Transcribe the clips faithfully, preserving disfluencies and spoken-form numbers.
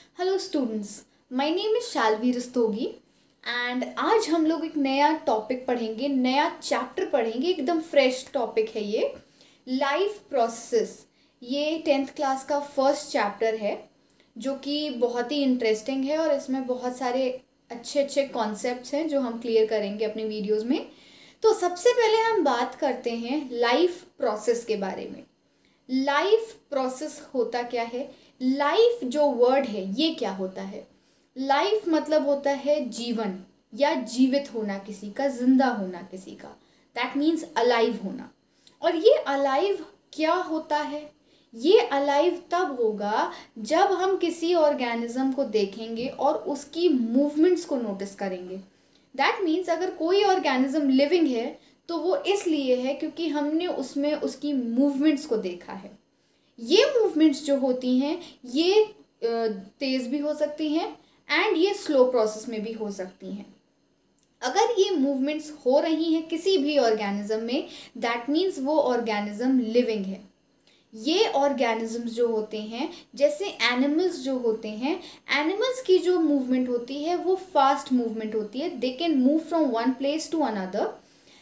Hello students, my name is Shalvi Rastogi and आज हम लोग एक नया टॉपिक पढ़ेंगे, नया चैप्टर पढ़ेंगे। एकदम फ्रेश टॉपिक है ये, लाइफ प्रोसेस। ये टेंथ क्लास का फर्स्ट चैप्टर है जो कि बहुत ही इंटरेस्टिंग है और इसमें बहुत सारे अच्छे अच्छे कॉन्सेप्ट्स हैं जो हम क्लियर करेंगे अपने वीडियोज़ में। तो सबसे पहले हम बात करते हैं लाइफ प्रोसेस के बारे में। लाइफ प्रोसेस होता क्या है? लाइफ जो वर्ड है ये क्या होता है? लाइफ मतलब होता है जीवन या जीवित होना, किसी का जिंदा होना, किसी का, दैट मीन्स अलाइव होना। और ये अलाइव क्या होता है? ये अलाइव तब होगा जब हम किसी ऑर्गेनिज्म को देखेंगे और उसकी मूवमेंट्स को नोटिस करेंगे। दैट मीन्स अगर कोई ऑर्गेनिज्म लिविंग है तो वो इसलिए है क्योंकि हमने उसमें उसकी मूवमेंट्स को देखा है। ये मूवमेंट्स जो होती हैं ये तेज़ भी हो सकती हैं एंड ये स्लो प्रोसेस में भी हो सकती हैं। अगर ये मूवमेंट्स हो रही हैं किसी भी ऑर्गेनिज्म में, दैट मीन्स वो ऑर्गेनिज्म लिविंग है। ये ऑर्गेनिजम्स जो होते हैं, जैसे एनिमल्स जो होते हैं, एनिमल्स की जो मूवमेंट होती है वो फास्ट मूवमेंट होती है। They can move from one place to another.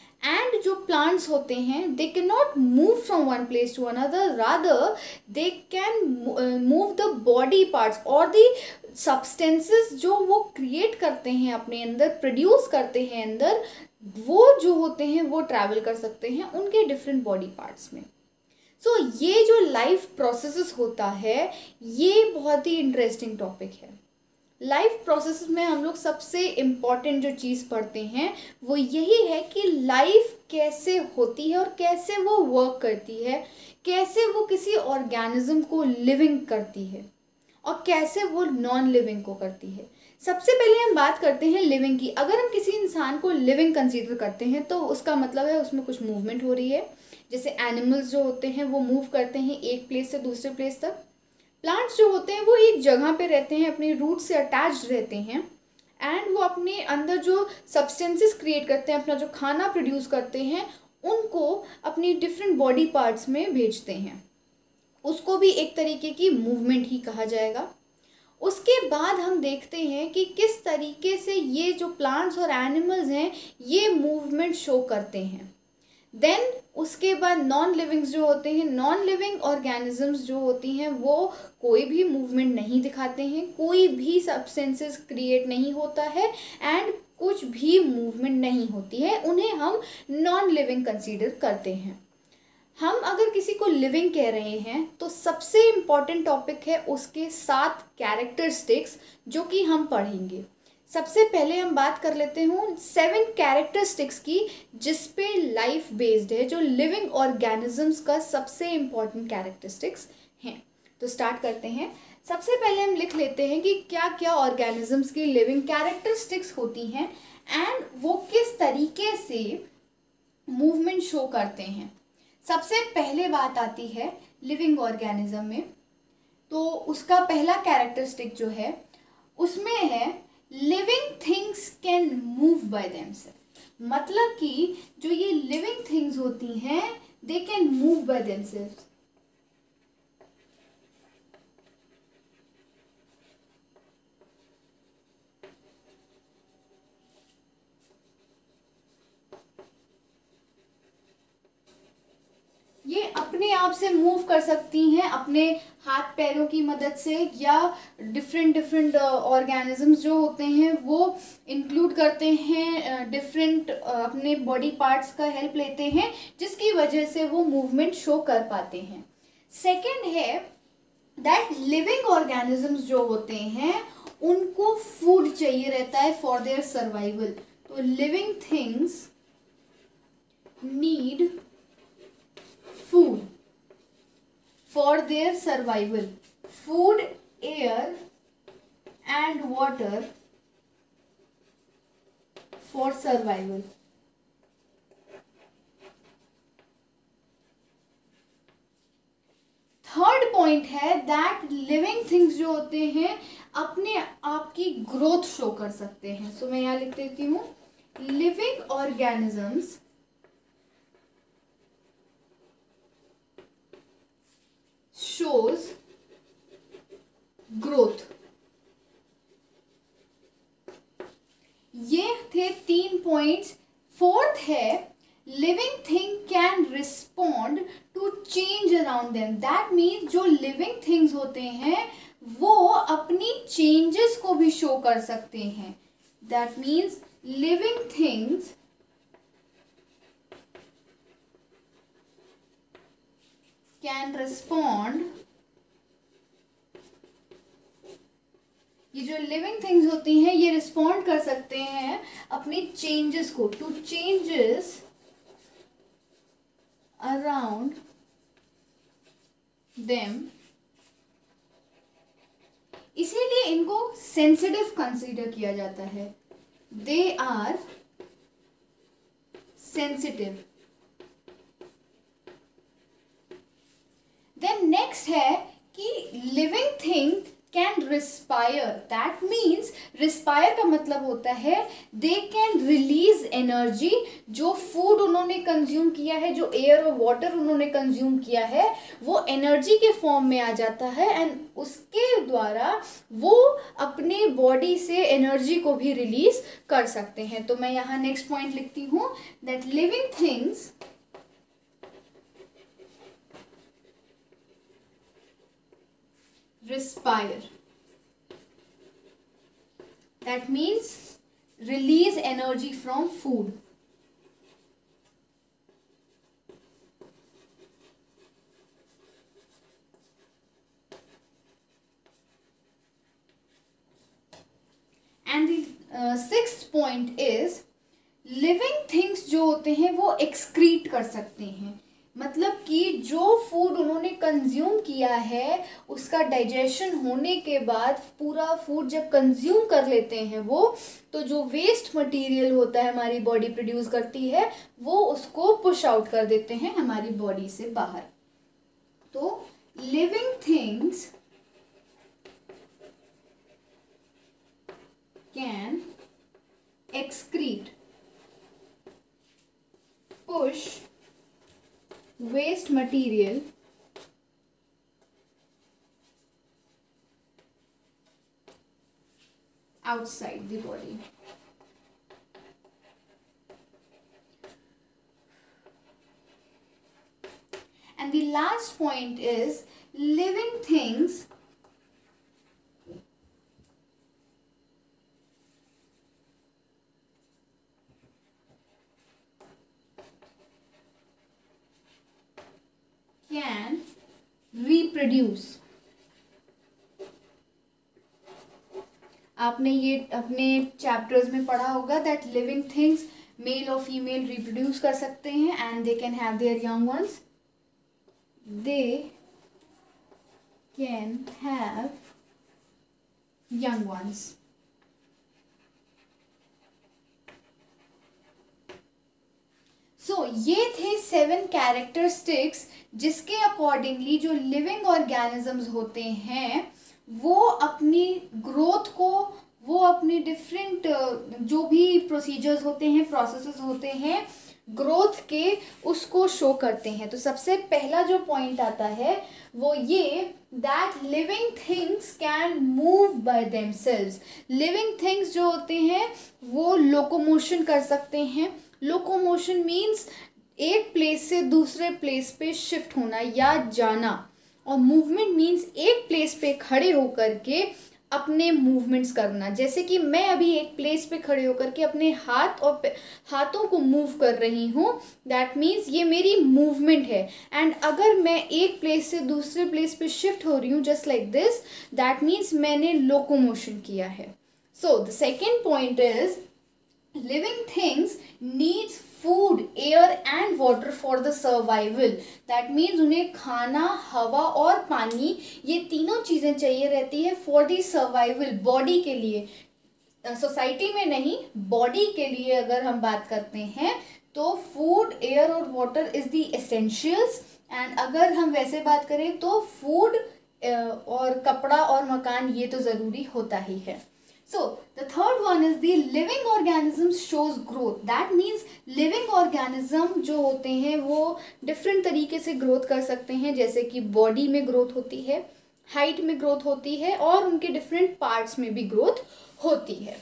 And जो प्लांट्स होते हैं they can not move from one place to another, rather they can move the body parts और द सब्सटेंसेस जो वो क्रिएट करते हैं अपने अंदर, प्रोड्यूस करते हैं अंदर, वो जो होते हैं वो ट्रैवल कर सकते हैं उनके डिफरेंट बॉडी पार्ट्स में। सो so, ये जो लाइफ प्रोसेसेस होता है ये बहुत ही इंटरेस्टिंग टॉपिक है। लाइफ प्रोसेस में हम लोग सबसे इम्पॉर्टेंट जो चीज़ पढ़ते हैं वो यही है कि लाइफ कैसे होती है और कैसे वो वर्क करती है, कैसे वो किसी ऑर्गेनिज्म को लिविंग करती है और कैसे वो नॉन लिविंग को करती है। सबसे पहले हम बात करते हैं लिविंग की। अगर हम किसी इंसान को लिविंग कंसीडर करते हैं तो उसका मतलब है उसमें कुछ मूवमेंट हो रही है। जैसे एनिमल्स जो होते हैं वो मूव करते हैं एक प्लेस से दूसरे प्लेस तक। प्लांट्स जो होते हैं वो एक जगह पे रहते हैं, अपने रूट से अटैच्ड रहते हैं एंड वो अपने अंदर जो सब्सटेंसेस क्रिएट करते हैं, अपना जो खाना प्रोड्यूस करते हैं, उनको अपनी डिफरेंट बॉडी पार्ट्स में भेजते हैं। उसको भी एक तरीके की मूवमेंट ही कहा जाएगा। उसके बाद हम देखते हैं कि किस तरीके से ये जो प्लांट्स और एनिमल्स हैं ये मूवमेंट शो करते हैं। देन उसके बाद नॉन लिविंग्स जो होते हैं, नॉन लिविंग ऑर्गेनिजम्स जो होती हैं वो कोई भी मूवमेंट नहीं दिखाते हैं, कोई भी सब्सटेंसेस क्रिएट नहीं होता है एंड कुछ भी मूवमेंट नहीं होती है, उन्हें हम नॉन लिविंग कंसीडर करते हैं। हम अगर किसी को लिविंग कह रहे हैं तो सबसे इम्पॉर्टेंट टॉपिक है उसके सात कैरेक्टरिस्टिक्स जो कि हम पढ़ेंगे। सबसे पहले हम बात कर लेते हूँ सेवन कैरेक्टरिस्टिक्स की जिस पे लाइफ बेस्ड है, जो लिविंग ऑर्गेनिजम्स का सबसे इम्पॉर्टेंट कैरेक्टरिस्टिक्स हैं। तो स्टार्ट करते हैं। सबसे पहले हम लिख लेते हैं कि क्या क्या ऑर्गेनिजम्स की लिविंग कैरेक्टरिस्टिक्स होती हैं एंड वो किस तरीके से मूवमेंट शो करते हैं। सबसे पहले बात आती है लिविंग ऑर्गेनिज्म में, तो उसका पहला कैरेक्टरिस्टिक जो है उसमें है living things can move by themselves. मतलब कि जो ये लिविंग थिंग्स होती हैं they can move by themselves. ये अपने आप से मूव कर सकती हैं अपने हाथ पैरों की मदद से, या डिफरेंट डिफरेंट ऑर्गेनिजम्स जो होते हैं वो इंक्लूड करते हैं डिफरेंट अपने बॉडी पार्ट्स का हेल्प लेते हैं जिसकी वजह से वो मूवमेंट शो कर पाते हैं। सेकंड है दैट लिविंग ऑर्गेनिजम्स जो होते हैं उनको फूड चाहिए रहता है फॉर देयर सर्वाइवल। तो living things need food for their survival. Food, air and water for survival. Third point है दैट लिविंग थिंग्स जो होते हैं अपने आप की ग्रोथ शो कर सकते हैं। सो so, मैं यहाँ लिख देती हूँ living organisms shows growth। Points. Fourth है living thing can respond to change around them. That means जो लिविंग थिंग्स होते हैं वो अपनी चेंजेस को भी शो कर सकते हैं। That means living things can respond, ये जो लिविंग थिंग्स होती हैं ये रिस्पॉन्ड कर सकते हैं अपनी चेंजेस को, टू चेंजेस अराउंड देम। इसीलिए इनको सेंसिटिव कंसीडर किया जाता है। They are sensitive. Then next है कि living thing can respire. That means respire का मतलब होता है दे कैन रिलीज एनर्जी। जो फूड उन्होंने कंज्यूम किया है, जो एयर और वाटर उन्होंने कंज्यूम किया है, वो एनर्जी के फॉर्म में आ जाता है एंड उसके द्वारा वो अपने बॉडी से एनर्जी को भी रिलीज कर सकते हैं। तो मैं यहाँ नेक्स्ट पॉइंट लिखती हूँ that living things respire. That means release energy from food. And the uh, sixth point is living things जो होते हैं वो excrete कर सकते हैं। मतलब कि जो फूड उन्होंने कंज्यूम किया है उसका डाइजेशन होने के बाद पूरा फूड जब कंज्यूम कर लेते हैं वो, तो जो वेस्ट मटेरियल होता है हमारी बॉडी प्रोड्यूस करती है वो उसको पुश आउट कर देते हैं हमारी बॉडी से बाहर। तो living things can excrete, push waste material outside the body. And the last point is living things can reproduce. आपने ये अपने चैप्टर्स में पढ़ा होगा दैट लिविंग थिंग्स मेल और फीमेल रिप्रोड्यूस कर सकते हैं and they can have their young ones. They can have young ones. So so, ये थे सेवन कैरेक्टरिस्टिक्स जिसके अकॉर्डिंगली जो लिविंग ऑर्गेनिजम्स होते हैं वो अपनी ग्रोथ को, वो अपनी डिफरेंट जो भी प्रोसीजर्स होते हैं, प्रोसेसेस होते हैं ग्रोथ के, उसको शो करते हैं। तो सबसे पहला जो पॉइंट आता है वो ये that living things can move by themselves. Living things जो होते हैं वो लोकोमोशन कर सकते हैं। लोकोमोशन मीन्स एक प्लेस से दूसरे प्लेस पे शिफ्ट होना या जाना, और मूवमेंट मीन्स एक प्लेस पे खड़े होकर के अपने मूवमेंट्स करना। जैसे कि मैं अभी एक प्लेस पे खड़े होकर के अपने हाथ और हाथों को मूव कर रही हूँ, दैट मीन्स ये मेरी मूवमेंट है। एंड अगर मैं एक प्लेस से दूसरे प्लेस पे शिफ्ट हो रही हूँ just like this, that means मैंने लोकोमोशन किया है। So the second point is living things needs food, air and water for the survival. That means उन्हें खाना, हवा और पानी, ये तीनों चीज़ें चाहिए रहती है for the survival, बॉडी के लिए। सोसाइटी में नहीं, बॉडी के लिए अगर हम बात करते हैं तो फूड, एयर और water is the essentials. And अगर हम वैसे बात करें तो फूड और कपड़ा और मकान ये तो ज़रूरी होता ही है। So the third one is the living organisms shows growth. That means living organism जो होते हैं वो different तरीके से growth कर सकते हैं, जैसे कि body में growth होती है, height में growth होती है और उनके different parts में भी growth होती है।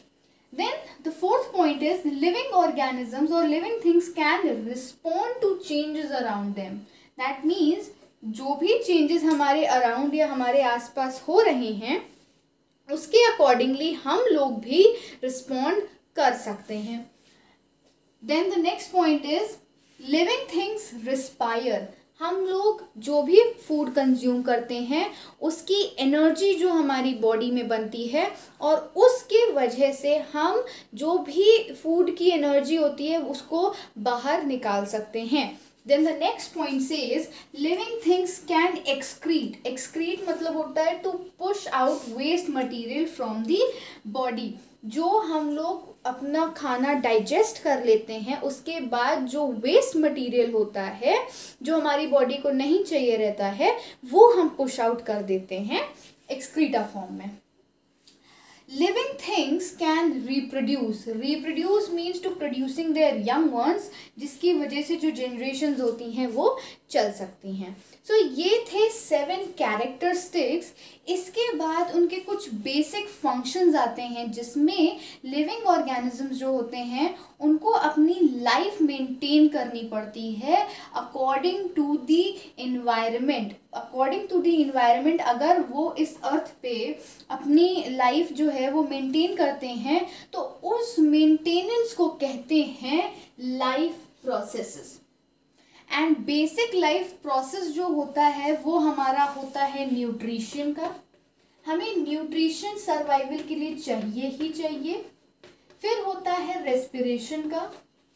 Then the fourth point is living organisms or living things can respond to changes around them. That means जो भी changes हमारे around या हमारे आसपास हो रहे हैं उसके accordingly हम लोग भी respond कर सकते हैं. Then the next point is living things respire. हम लोग जो भी फूड कंज्यूम करते हैं उसकी एनर्जी जो हमारी बॉडी में बनती है और उसके वजह से हम जो भी फूड की एनर्जी होती है उसको बाहर निकाल सकते हैं. Then the next point says living things can excrete. Excrete मतलब होता है to push out waste material from the body. जो हम लोग अपना खाना डाइजेस्ट कर लेते हैं उसके बाद जो वेस्ट मटेरियल होता है जो हमारी बॉडी को नहीं चाहिए रहता है वो हम पुश आउट कर देते हैं एक्सक्रीटा फॉर्म में. Living things can reproduce. Reproduce means to producing their young ones, जिसकी वजह से जो generations होती हैं वो चल सकती हैं. सो so, ये थे सेवन कैरेक्टरिस्टिक्स. इसके बाद उनके कुछ बेसिक फंक्शंस आते हैं जिसमें लिविंग ऑर्गेनिजम्स जो होते हैं उनको अपनी लाइफ मेंटेन करनी पड़ती है according to the environment. According to the environment अगर वो इस अर्थ पे अपनी लाइफ जो है वो मेंटेन करते हैं तो उस मेंटेनेंस को कहते हैं life processes. And basic life process जो होता है वो हमारा होता है न्यूट्रिशन का. हमें न्यूट्रिशन सर्वाइवल के लिए चाहिए ही चाहिए. फिर होता है रेस्पिरेशन का.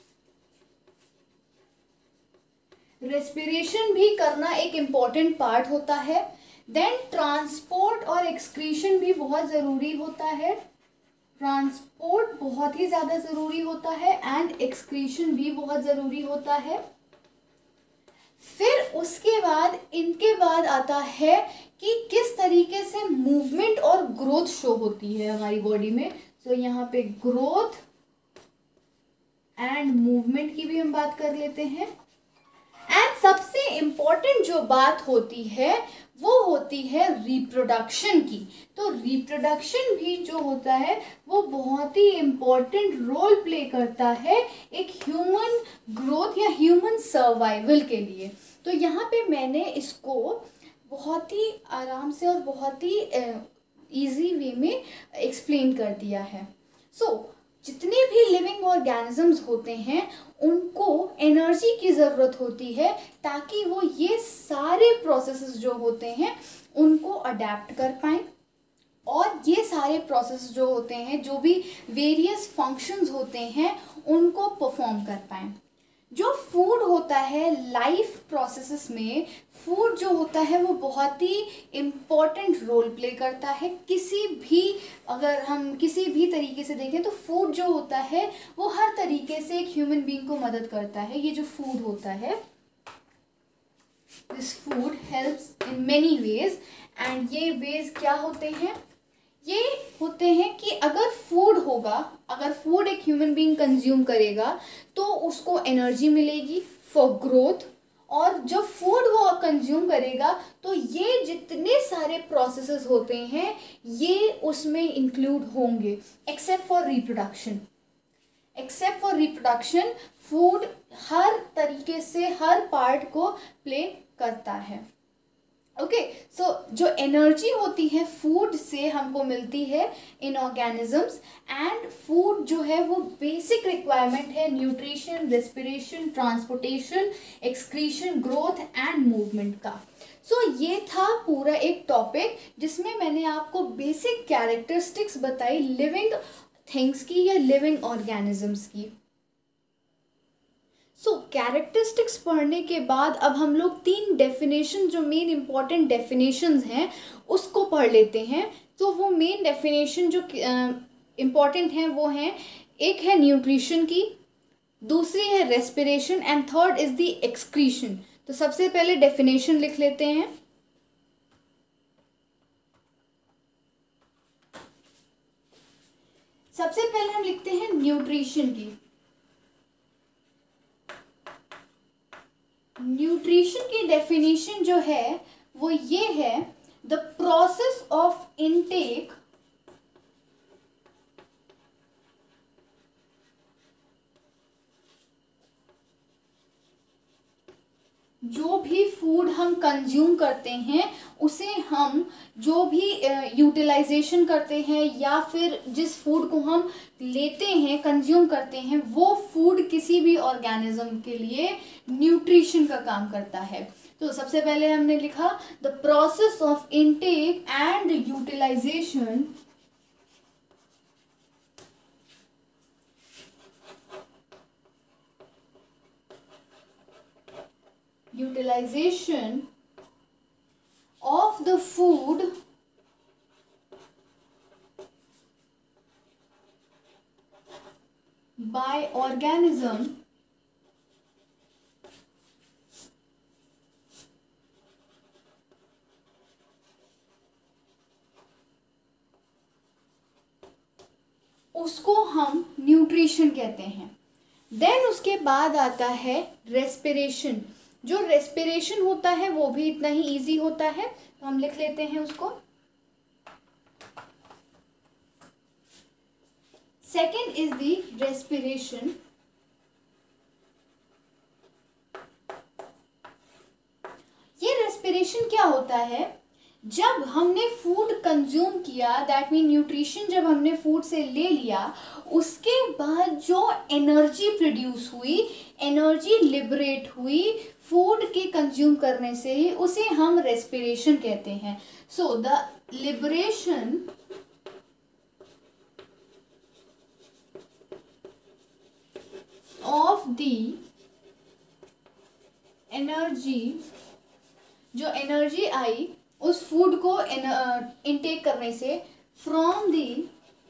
रेस्पिरेशन भी करना एक इम्पॉर्टेंट पार्ट होता है. देन ट्रांसपोर्ट और एक्सक्रीशन भी बहुत ज़रूरी होता है. ट्रांसपोर्ट बहुत ही ज़्यादा ज़रूरी होता है एंड एक्सक्रीशन भी बहुत ज़रूरी होता है. फिर उसके बाद इनके बाद आता है कि किस तरीके से मूवमेंट और ग्रोथ शो होती है हमारी बॉडी में. सो so, यहाँ पे ग्रोथ एंड मूवमेंट की भी हम बात कर लेते हैं. एंड सबसे इम्पॉर्टेंट जो बात होती है वो होती है रिप्रोडक्शन की. तो रिप्रोडक्शन भी जो होता है वो बहुत ही इम्पॉर्टेंट रोल प्ले करता है एक ह्यूमन ग्रोथ या ह्यूमन सर्वाइवल के लिए. तो यहाँ पे मैंने इसको बहुत ही आराम से और बहुत ही इजी वे में एक्सप्लेन कर दिया है. सो so, जितने भी लिविंग ऑर्गेनिजम्स होते हैं उनको एनर्जी की ज़रूरत होती है ताकि वो ये सारे प्रोसेसेस जो होते हैं उनको अडेप्ट कर पाएँ और ये सारे प्रोसेस जो होते हैं जो भी वेरियस फंक्शंस होते हैं उनको परफॉर्म कर पाएँ. जो फूड होता है लाइफ प्रोसेसेस में फूड जो होता है वो बहुत ही इम्पॉर्टेंट रोल प्ले करता है. किसी भी अगर हम किसी भी तरीके से देखें तो फूड जो होता है वो हर तरीके से एक ह्यूमन बीइंग को मदद करता है. ये जो फूड होता है this food helps in many ways. And ये वेज क्या होते हैं? ये होते हैं कि अगर फूड होगा अगर फूड एक ह्यूमन बीइंग कंज्यूम करेगा तो उसको एनर्जी मिलेगी फॉर ग्रोथ. और जब फूड वो कंज्यूम करेगा तो ये जितने सारे प्रोसेसेस होते हैं ये उसमें इंक्लूड होंगे except for reproduction. Except for reproduction food हर तरीके से हर पार्ट को प्ले करता है. ओके सो जो एनर्जी होती है फूड से हमको मिलती है इन ऑर्गेनिजम्स. एंड फूड जो है वो बेसिक रिक्वायरमेंट है nutrition, respiration, transportation, excretion, growth and movement का. सो so, ये था पूरा एक टॉपिक जिसमें मैंने आपको बेसिक कैरेक्टरिस्टिक्स बताई लिविंग थिंग्स की या लिविंग ऑर्गेनिजम्स की. सो कैरेक्टरिस्टिक्स पढ़ने के बाद अब हम लोग तीन डेफिनेशन जो मेन इंपॉर्टेंट डेफिनेशंस हैं उसको पढ़ लेते हैं. तो वो मेन डेफिनेशन जो इम्पॉर्टेंट हैं वो हैं, एक है न्यूट्रिशन की, दूसरी है respiration and third is the excretion. तो सबसे पहले डेफिनेशन लिख लेते हैं. सबसे पहले हम लिखते हैं न्यूट्रिशन की. न्यूट्रिशन की डेफिनेशन जो है वो ये है द प्रोसेस ऑफ इनटेक जो भी फूड हम कंज्यूम करते हैं उसे हम जो भी यूटिलाइजेशन करते हैं या फिर जिस फूड को हम लेते हैं कंज्यूम करते हैं वो फूड किसी भी ऑर्गेनिज्म के लिए न्यूट्रिशन का काम करता है। तो सबसे पहले हमने लिखा the process of intake and utilization utilization of the food by organism उसको हम न्यूट्रिशन कहते हैं। देन उसके बाद आता है रेस्पिरेशन। जो रेस्पिरेशन होता है वो भी इतना ही इजी होता है, तो हम लिख लेते हैं उसको। Second is the respiration. ये रेस्पिरेशन क्या होता है? जब हमने फूड कंज्यूम किया, दैट मीन न्यूट्रिशन जब हमने फूड से ले लिया, उसके बाद जो एनर्जी प्रोड्यूस हुई, एनर्जी लिबरेट हुई फूड के कंज्यूम करने से ही, उसे हम रेस्पिरेशन कहते हैं। So the liberation of the energy, जो एनर्जी आई उस फूड को इनटेक करने से, from the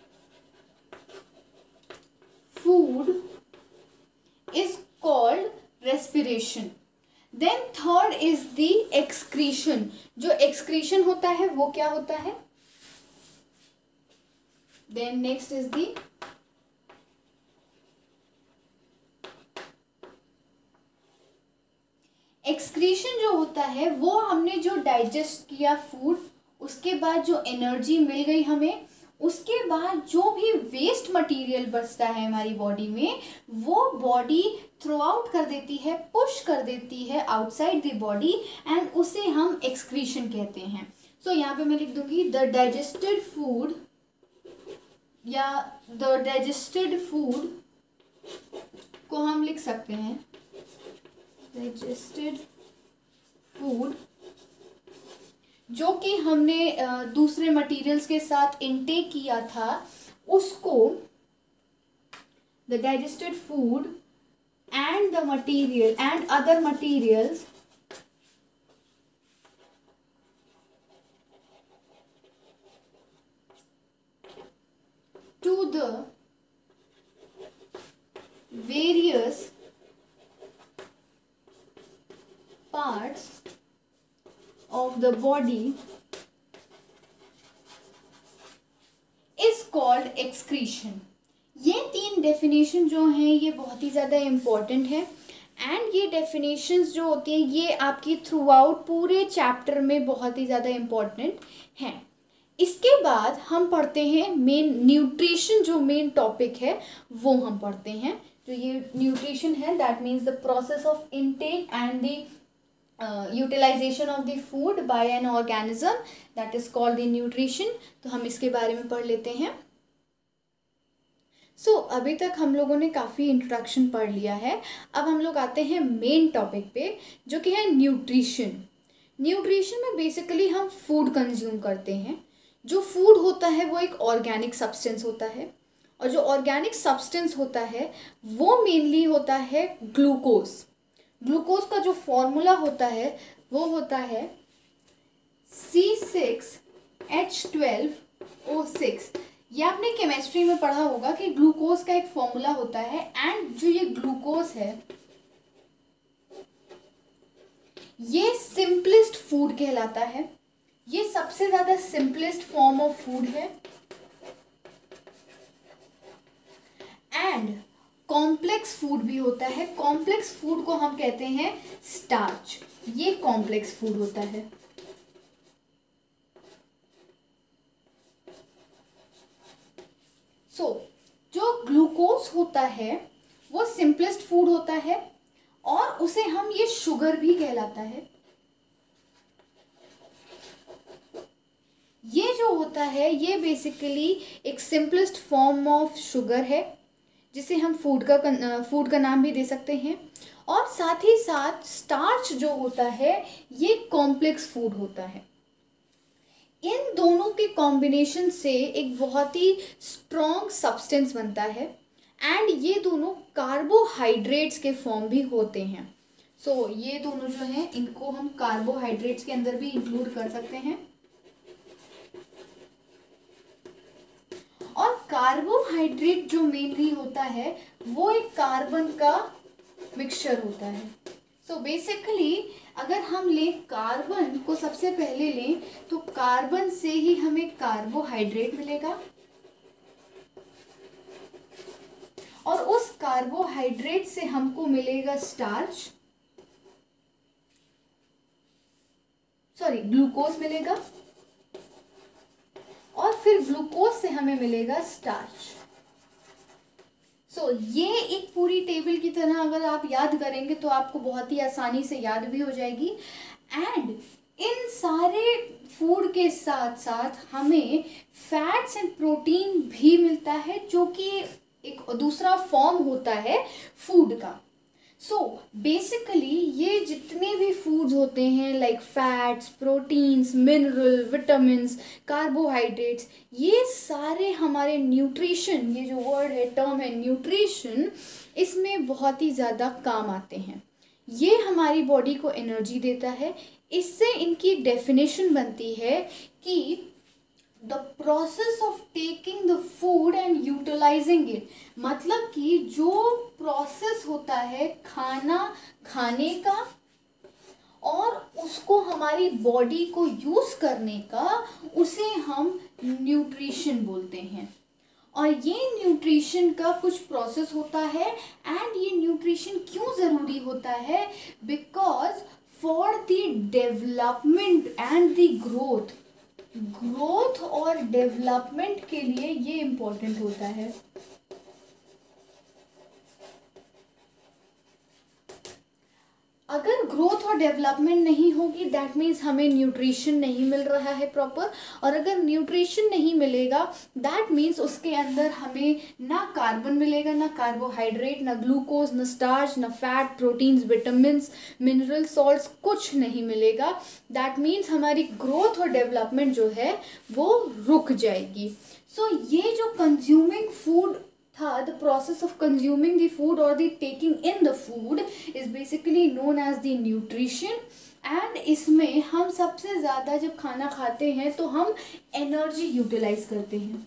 food is called respiration. Then third is the excretion. जो एक्सक्रीशन होता है वो क्या होता है? Then next is the excretion. जो होता है वो हमने जो डाइजेस्ट किया फूड, उसके बाद जो एनर्जी मिल गई हमें, उसके बाद जो भी वेस्ट मटेरियल बचता है हमारी बॉडी में, वो बॉडी थ्रो आउट कर देती है, पुश कर देती है आउटसाइड द बॉडी, एंड उसे हम एक्सक्रीशन कहते हैं। सो so, यहाँ पे मैं लिख दूंगी द डाइजेस्टेड फूड, या द डाइजेस्टेड फूड को हम लिख सकते हैं डाइजेस्टेड फूड, जो कि हमने दूसरे मटेरियल्स के साथ इनटेक किया था, उसको the digested food and the material and other materials to the various parts of the body is called excretion। ये तीन डेफिनेशन जो हैं ये बहुत ही ज़्यादा इम्पॉर्टेंट है, एंड ये डेफिनेशंस जो होती हैं ये आपकी थ्रू आउट पूरे चैप्टर में बहुत ही ज़्यादा इम्पॉर्टेंट हैं। इसके बाद हम पढ़ते हैं मेन न्यूट्रिशन, जो मेन टॉपिक है वो हम पढ़ते हैं। जो ये न्यूट्रिशन है that means the process of intake and the utilization of the food by an organism, that is called the nutrition. तो हम इसके बारे में पढ़ लेते हैं। सो so, अभी तक हम लोगों ने काफ़ी इंट्रोडक्शन पढ़ लिया है। अब हम लोग आते हैं मेन टॉपिक पे, जो कि है न्यूट्रिशन। न्यूट्रिशन में बेसिकली हम फूड कंज्यूम करते हैं। जो फूड होता है वो एक ऑर्गेनिक सब्सटेंस होता है, और जो ऑर्गेनिक सब्सटेंस होता है वो मेनली होता है ग्लूकोज। ग्लूकोज का जो फॉर्मूला होता है वो होता है C six H twelve O six. ये आपने केमिस्ट्री में पढ़ा होगा कि ग्लूकोज का एक फॉर्मूला होता है, एंड जो ये ग्लूकोज है ये सिंपलेस्ट फूड कहलाता है। ये सबसे ज़्यादा सिंपलेस्ट फॉर्म ऑफ फूड है, एंड कॉम्प्लेक्स फूड भी होता है। कॉम्प्लेक्स फूड को हम कहते हैं स्टार्च। ये कॉम्प्लेक्स फूड होता है। सो so, जो ग्लूकोज होता है वो सिंपलेस्ट फूड होता है, और उसे हम ये शुगर भी कहलाता है। ये जो होता है ये बेसिकली एक सिंपलेस्ट फॉर्म ऑफ शुगर है, जिसे हम फूड का फूड का नाम भी दे सकते हैं। और साथ ही साथ स्टार्च जो होता है ये कॉम्प्लेक्स फूड होता है। इन दोनों के कॉम्बिनेशन से एक बहुत ही स्ट्रॉन्ग सब्सटेंस बनता है एंड ये दोनों कार्बोहाइड्रेट्स के फॉर्म भी होते हैं। सो so, ये दोनों जो हैं इनको हम कार्बोहाइड्रेट्स के अंदर भी इंक्लूड कर सकते हैं। और कार्बोहाइड्रेट जो मेनली होता है वो एक कार्बन का मिक्सचर होता है। सो so बेसिकली अगर हम लें कार्बन को सबसे पहले लें तो कार्बन से ही हमें कार्बोहाइड्रेट मिलेगा और उस कार्बोहाइड्रेट से हमको मिलेगा स्टार्च, सॉरी ग्लूकोज मिलेगा और फिर ग्लूकोज से हमें मिलेगा स्टार्च। सो so, ये एक पूरी टेबल की तरह अगर आप याद करेंगे तो आपको बहुत ही आसानी से याद भी हो जाएगी। एंड इन सारे फूड के साथ साथ हमें फैट्स एंड प्रोटीन भी मिलता है, जो कि एक दूसरा फॉर्म होता है फूड का। सो बेसिकली ये जितने भी फूड्स होते हैं like fats, proteins, mineral, vitamins, carbohydrates, ये सारे हमारे न्यूट्रिशन, ये जो वर्ड है टर्म है न्यूट्रिशन, इसमें बहुत ही ज़्यादा काम आते हैं। ये हमारी बॉडी को एनर्जी देता है। इससे इनकी डेफिनेशन बनती है कि the process of taking the food and utilizing it, मतलब कि जो प्रोसेस होता है खाना खाने का और उसको हमारी बॉडी को यूज करने का, उसे हम न्यूट्रिशन बोलते हैं। और ये न्यूट्रिशन का कुछ प्रोसेस होता है एंड ये न्यूट्रिशन क्यों ज़रूरी होता है, because for the development and the growth, growth और डेवलपमेंट के लिए ये इम्पोर्टेंट होता है। अगर ग्रोथ और डेवलपमेंट नहीं होगी दैट मीन्स हमें न्यूट्रिशन नहीं मिल रहा है प्रॉपर, और अगर न्यूट्रिशन नहीं मिलेगा दैट मीन्स उसके अंदर हमें ना कार्बन मिलेगा, ना कार्बोहाइड्रेट, ना ग्लूकोज, ना स्टार्च, ना fat, proteins, vitamins, mineral, salts, कुछ नहीं मिलेगा। दैट मीन्स हमारी ग्रोथ और डेवलपमेंट जो है वो रुक जाएगी। सो so, ये जो कंज्यूमिंग फूड था, the process of consuming the food or the taking in the food is basically known as the nutrition। and इसमें हम सबसे ज़्यादा जब खाना खाते हैं तो हम एनर्जी यूटिलाइज करते हैं,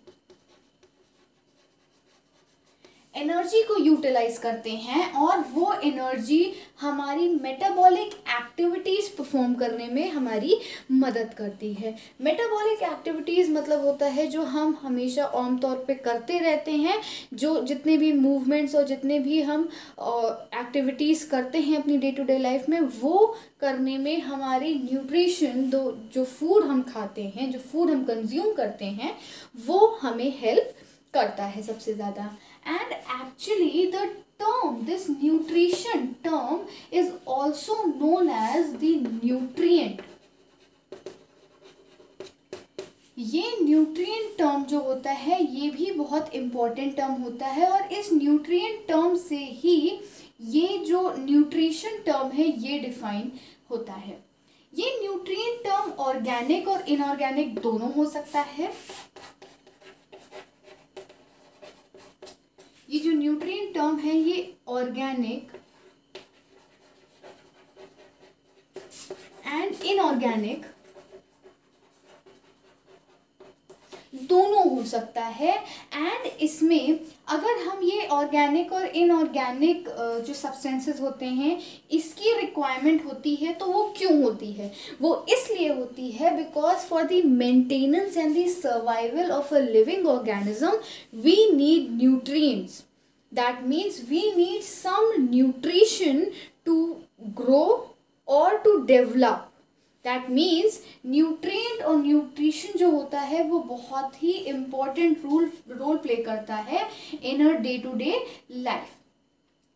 एनर्जी को यूटिलाइज करते हैं और वो एनर्जी हमारी मेटाबॉलिक एक्टिविटीज़ परफॉर्म करने में हमारी मदद करती है। मेटाबॉलिक एक्टिविटीज़ मतलब होता है जो हम हमेशा आम तौर पे करते रहते हैं, जो जितने भी मूवमेंट्स और जितने भी हम एक्टिविटीज़ करते हैं अपनी डे टू डे लाइफ में, वो करने में हमारी न्यूट्रिशन, दो जो फूड हम खाते हैं, जो फूड हम कंज्यूम करते हैं, वो हमें हेल्प करता है सबसे ज़्यादा। And actually the term, this nutrition term is also known as the nutrient। ये न्यूट्रिएंट टर्म जो होता है ये भी बहुत इम्पॉर्टेंट टर्म होता है, और इस न्यूट्रिएंट टर्म से ही ये जो न्यूट्रिशन टर्म है ये डिफाइन होता है। ये न्यूट्रिएंट टर्म ऑर्गेनिक और इनऑर्गेनिक दोनों हो सकता है। ये जो न्यूट्रिएंट टर्म है ये ऑर्गेनिक एंड इनऑर्गेनिक दोनों हो सकता है। एंड इसमें अगर हम ये ऑर्गेनिक और इनऑर्गेनिक जो सब्सटेंसेस होते हैं इसकी रिक्वायरमेंट होती है, तो वो क्यों होती है? वो इसलिए होती है because for the maintenance and the survival of a living organism we need nutrients. That means we need some nutrition to grow और to develop. That means nutrient और न्यूट्रिशन जो होता है वो बहुत ही इम्पॉर्टेंट रोल रोल प्ले करता है in a day to day life.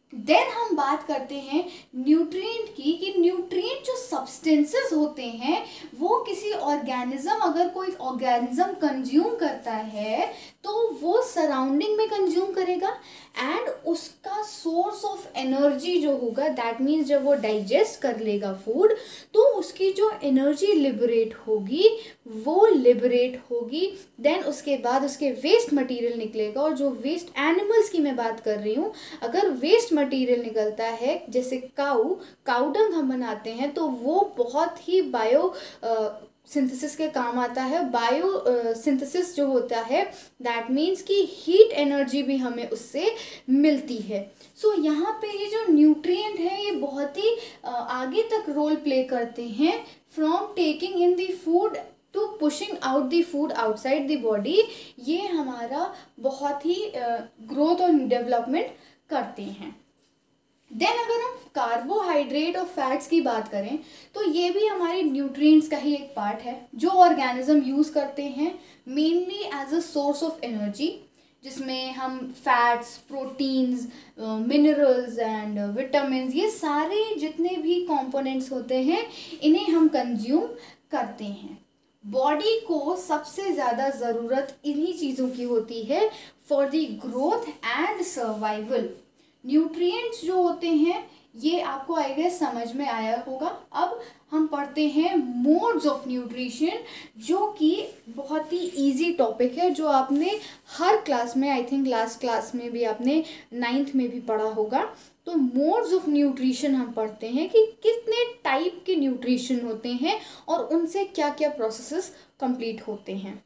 Then हम बात करते हैं न्यूट्रिएंट की, कि न्यूट्रिएंट जो सब्सटेंसेस होते हैं वो किसी ऑर्गेनिज्म, अगर कोई ऑर्गेनिज्म कंज्यूम करता है तो वो सराउंडिंग में कंज्यूम करेगा एंड उसका सोर्स ऑफ एनर्जी जो होगा, दैट मीन्स जब वो डाइजेस्ट कर लेगा फूड तो उसकी जो एनर्जी लिबरेट होगी वो लिबरेट होगी। देन उसके बाद उसके वेस्ट मटेरियल निकलेगा, और जो वेस्ट एनिमल्स की मैं बात कर रही हूँ, अगर वेस्ट मटेरियल निकलता है जैसे काऊ काऊ डंग हम बनाते हैं तो वो बहुत ही बायो सिंथेसिस के काम आता है। बायो सिंथेसिस जो होता है दैट मीन्स कि हीट एनर्जी भी हमें उससे मिलती है। सो so, यहाँ पे ये जो न्यूट्रिएंट है ये बहुत ही uh, आगे तक रोल प्ले करते हैं, from taking in the food to pushing out the food outside the body. ये हमारा बहुत ही ग्रोथ uh, और डेवलपमेंट करते हैं। देन अगर हम कार्बोहाइड्रेट और फैट्स की बात करें तो ये भी हमारे न्यूट्रिएंट्स का ही एक पार्ट है जो ऑर्गेनिज्म यूज़ करते हैं mainly as a source of energy, जिसमें हम fats, proteins, minerals and vitamins, ये सारे जितने भी कंपोनेंट्स होते हैं इन्हें हम कंज्यूम करते हैं। बॉडी को सबसे ज़्यादा ज़रूरत इन्हीं चीज़ों की होती है for the growth and survival. Nutrients जो होते हैं ये आपको आई गेस समझ में आया होगा। अब हम पढ़ते हैं मोड्स ऑफ न्यूट्रिशन, जो कि बहुत ही इजी टॉपिक है, जो आपने हर क्लास में, आई थिंक लास्ट क्लास में भी आपने नाइन्थ में भी पढ़ा होगा। तो मोड्स ऑफ न्यूट्रिशन हम पढ़ते हैं कि कितने टाइप के न्यूट्रिशन होते हैं और उनसे क्या क्या प्रोसेसेस कंप्लीट होते हैं।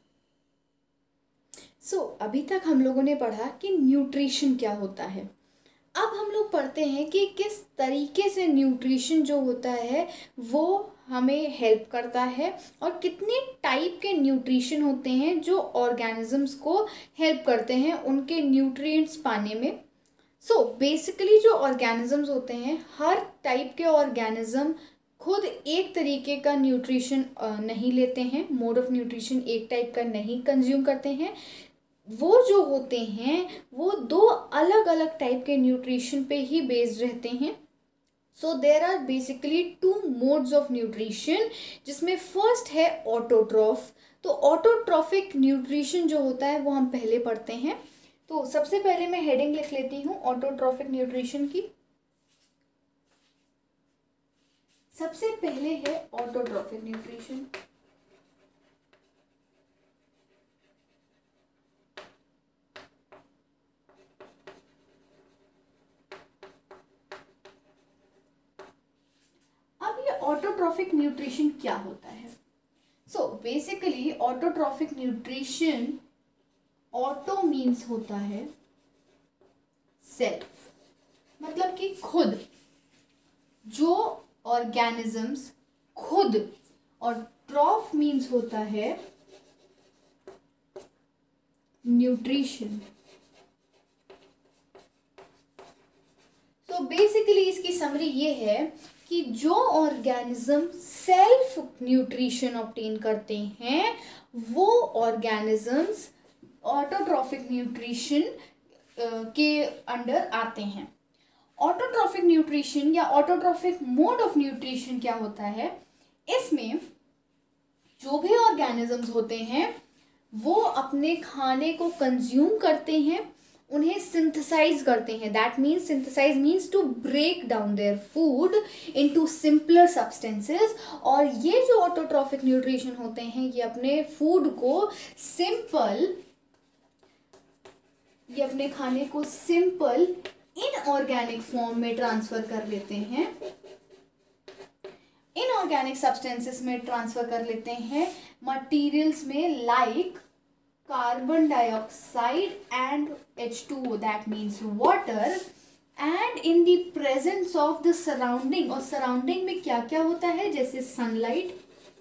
सो so, अभी तक हम लोगों ने पढ़ा कि न्यूट्रिशन क्या होता है। अब हम लोग पढ़ते हैं कि किस तरीके से न्यूट्रिशन जो होता है वो हमें हेल्प करता है और कितने टाइप के न्यूट्रिशन होते हैं जो ऑर्गेनिजम्स को हेल्प करते हैं उनके न्यूट्रिएंट्स पाने में। सो so, बेसिकली जो ऑर्गेनिजम्स होते हैं, हर टाइप के ऑर्गेनिज्म खुद एक तरीके का न्यूट्रिशन नहीं लेते हैं, मोड ऑफ न्यूट्रिशन एक टाइप का नहीं कंज्यूम करते हैं। वो जो होते हैं वो दो अलग अलग टाइप के न्यूट्रिशन पे ही बेस्ड रहते हैं। So there are basically two modes of nutrition, जिसमें फर्स्ट है ऑटोट्रॉफ। तो ऑटोट्रॉफिक न्यूट्रिशन जो होता है वो हम पहले पढ़ते हैं। तो सबसे पहले मैं हेडिंग लिख लेती हूँ ऑटोट्रॉफिक न्यूट्रिशन की। सबसे पहले है ऑटोट्रॉफिक न्यूट्रिशन। ऑटोट्रॉफिक न्यूट्रिशन क्या होता है? So basically autotrophic nutrition, auto means होता है सेल्फ, मतलब कि खुद, जो ऑर्गेनिजम्स खुद, और ट्रॉफ मीन्स होता है न्यूट्रिशन। तो बेसिकली इसकी समरी ये है कि जो ऑर्गेनिज्म सेल्फ न्यूट्रिशन ऑब्टेन करते हैं वो ऑर्गेनिजम्स ऑटोट्रॉफिक न्यूट्रिशन के अंडर आते हैं। ऑटोट्रॉफिक न्यूट्रिशन या ऑटोट्रॉफिक मोड ऑफ न्यूट्रिशन क्या होता है? इसमें जो भी ऑर्गेनिजम्स होते हैं वो अपने खाने को कंज्यूम करते हैं, उन्हें सिंथेसाइज करते हैं। That means synthesize means to break down their food into simpler substances. और ये जो ऑटोट्रॉफिक न्यूट्रिशन होते हैं ये अपने फूड को सिंपल, ये अपने खाने को सिंपल इनऑर्गेनिक फॉर्म में ट्रांसफर कर लेते हैं, इनऑर्गेनिक सब्सटेंसेस में ट्रांसफर कर लेते हैं मटेरियल्स में, like carbon dioxide and H two O, that means water, and in the presence of the surrounding, और surrounding में क्या क्या होता है जैसे sunlight।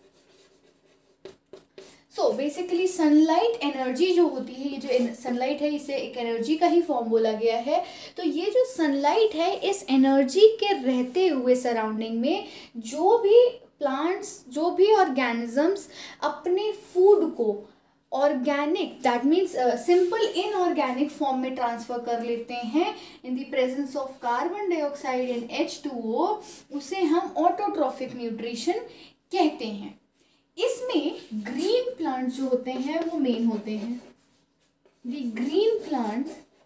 So basically sunlight energy जो होती है, ये जो सनलाइट है इसे एक एनर्जी का ही फॉर्म बोला गया है। तो ये जो सनलाइट है इस एनर्जी के रहते हुए सराउंडिंग में जो भी प्लांट्स, जो भी ऑर्गेनिजम्स अपने फूड को organic that means simple inorganic form में ट्रांसफर कर लेते हैं in the presence of carbon dioxide and H two O, उसे हम ऑटोट्रॉफिक न्यूट्रिशन कहते हैं। इसमें ग्रीन प्लांट जो होते हैं वो मेन होते हैं। द ग्रीन प्लांट,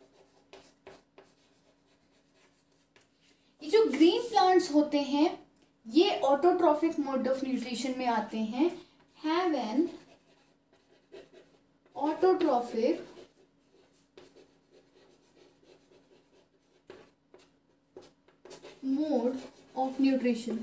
ये जो ग्रीन प्लांट्स होते हैं ये ऑटोट्रॉफिक मोड ऑफ न्यूट्रिशन में आते हैं। Have an autotrophic mode of nutrition.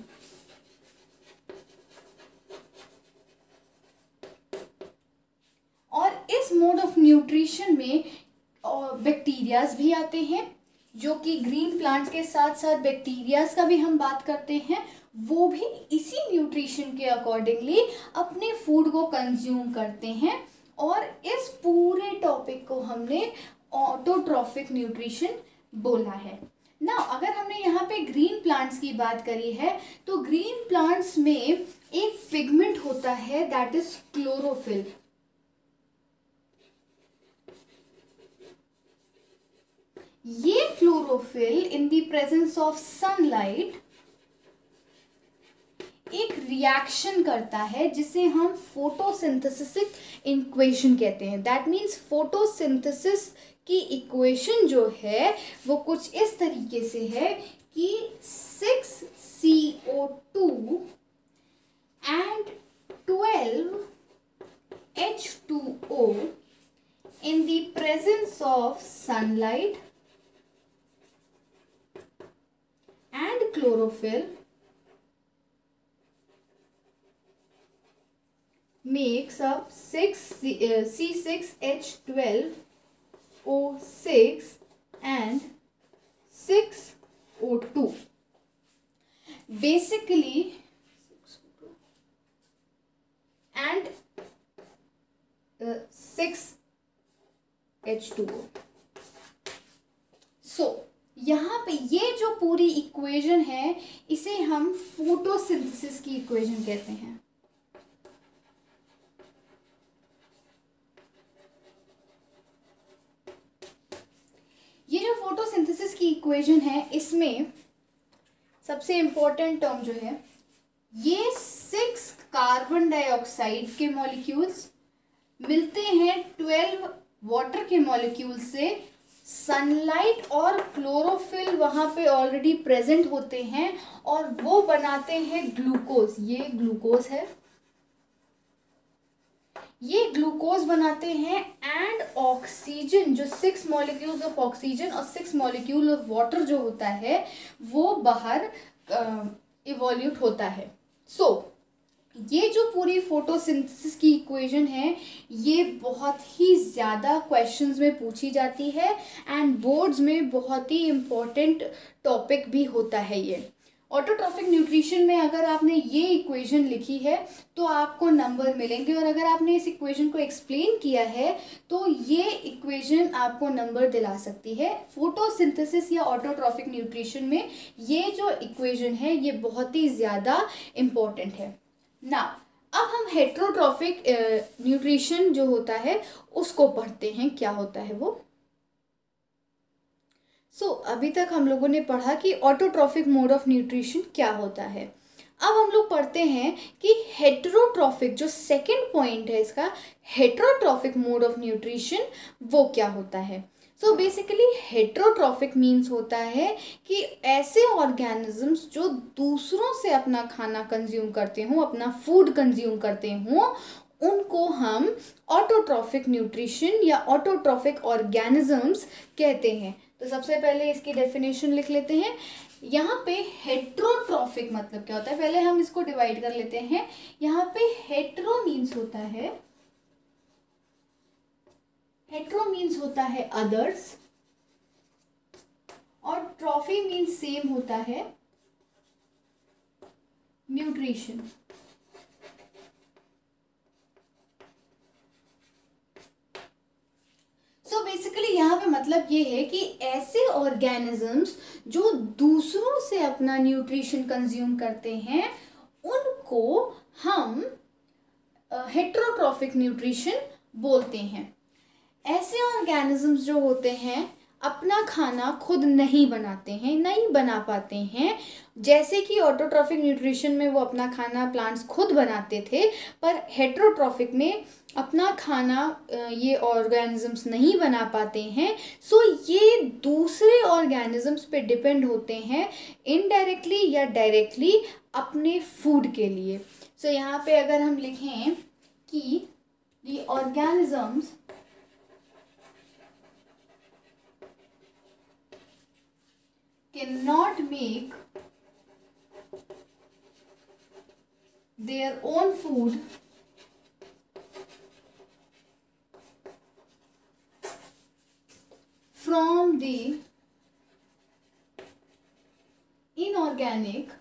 और इस मोड ऑफ न्यूट्रिशन में बैक्टीरियाज भी आते हैं, जो कि ग्रीन प्लांट्स के साथ साथ बैक्टीरियाज का भी हम बात करते हैं, वो भी इसी न्यूट्रिशन के अकॉर्डिंगली अपने फूड को कंज्यूम करते हैं। और इस पूरे टॉपिक को हमने ऑटोट्रॉफिक न्यूट्रिशन बोला है ना। अगर हमने यहाँ पे ग्रीन प्लांट्स की बात करी है तो ग्रीन प्लांट्स में एक पिगमेंट होता है दैट इज क्लोरोफिल। ये chlorophyll in the presence of sunlight एक रिएक्शन करता है जिसे हम फोटोसिंथेसिस इक्वेशन कहते हैं। दैट मीन्स फोटोसिंथेसिस की इक्वेशन जो है वो कुछ इस तरीके से है कि six C O two and twelve H two O in the presence of sunlight and chlorophyll makes up six C six H twelve O six and six O two. Basically, and uh, six H two O. So यहाँ पे ये जो पूरी equation है इसे हम photosynthesis की equation कहते हैं. ये जो फोटोसिंथेसिस की इक्वेशन है इसमें सबसे इंपॉर्टेंट टर्म जो है, ये सिक्स कार्बन डाइऑक्साइड के मॉलिक्यूल्स मिलते हैं ट्वेल्व वाटर के मॉलिक्यूल से. सनलाइट और क्लोरोफिल वहाँ पे ऑलरेडी प्रेजेंट होते हैं और वो बनाते हैं ग्लूकोज. ये ग्लूकोज है, ये ग्लूकोज बनाते हैं. एंड ऑक्सीजन, जो सिक्स मॉलिक्यूल्स ऑफ ऑक्सीजन और सिक्स मॉलिक्यूल ऑफ वाटर जो होता है वो बाहर इवोल्यूट होता है. सो so, ये जो पूरी फोटोसिंथेसिस की इक्वेशन है ये बहुत ही ज़्यादा क्वेश्चंस में पूछी जाती है एंड बोर्ड्स में बहुत ही इम्पोर्टेंट टॉपिक भी होता है. ये ऑटोट्रॉफिक न्यूट्रिशन में अगर आपने ये इक्वेशन लिखी है तो आपको नंबर मिलेंगे, और अगर आपने इस इक्वेशन को एक्सप्लेन किया है तो ये इक्वेशन आपको नंबर दिला सकती है. फोटोसिंथेसिस या ऑटोट्रॉफिक न्यूट्रिशन में ये जो इक्वेशन है ये बहुत ही ज़्यादा इम्पोर्टेंट है. ना अब हम हेट्रोट्रॉफिक न्यूट्रिशन जो होता है उसको पढ़ते हैं, क्या होता है वो. सो so, अभी तक हम लोगों ने पढ़ा कि ऑटोट्रॉफिक मोड ऑफ न्यूट्रिशन क्या होता है. अब हम लोग पढ़ते हैं कि हेट्रोट्रॉफिक, जो सेकंड पॉइंट है इसका, हेट्रोट्रॉफिक मोड ऑफ न्यूट्रिशन वो क्या होता है. सो बेसिकली हेट्रोट्रॉफिक मीन्स होता है कि ऐसे ऑर्गेनिजम्स जो दूसरों से अपना खाना कंज्यूम करते हों, अपना फूड कंज्यूम करते हों, उनको हम ऑटोट्रॉफिक न्यूट्रिशन या ऑटोट्रॉफिक ऑर्गेनिजम्स कहते हैं. तो सबसे पहले इसकी डेफिनेशन लिख लेते हैं. यहाँ पे हेट्रोट्रॉफिक मतलब क्या होता है, पहले हम इसको डिवाइड कर लेते हैं. यहाँ पे हेट्रो मीन्स होता है, हेट्रो मीन्स होता है अदर्स, और ट्रॉफी मीन्स सेम होता है न्यूट्रिशन. सो बेसिकली यहाँ पे मतलब ये है कि ऐसे ऑर्गेनिजम्स जो दूसरों से अपना न्यूट्रिशन कंज्यूम करते हैं उनको हम हेट्रोट्रॉफिक न्यूट्रिशन बोलते हैं। ऐसे ऑर्गेनिजम्स जो होते हैं अपना खाना खुद नहीं बनाते हैं, नहीं बना पाते हैं। जैसे कि ऑटोट्रॉफिक न्यूट्रिशन में वो अपना खाना प्लांट्स खुद बनाते थे, पर हेट्रोट्रॉफिक में अपना खाना ये ऑर्गेनिजम्स नहीं बना पाते हैं। सो ये दूसरे ऑर्गेनिजम्स पे डिपेंड होते हैं इनडायरेक्टली या डायरेक्टली अपने फूड के लिए। सो so, यहाँ पे अगर हम लिखें कि the organisms cannot make their own food from the inorganic